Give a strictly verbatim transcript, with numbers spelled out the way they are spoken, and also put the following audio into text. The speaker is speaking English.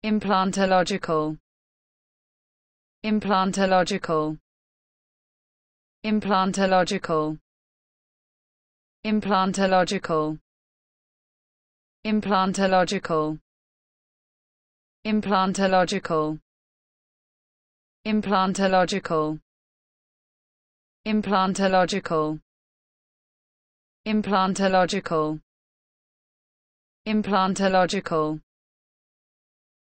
Implantological. Implantological. Implantological. Implantological. Implantological. Implantological. Implantological. Implantological. Implantological. Implantological.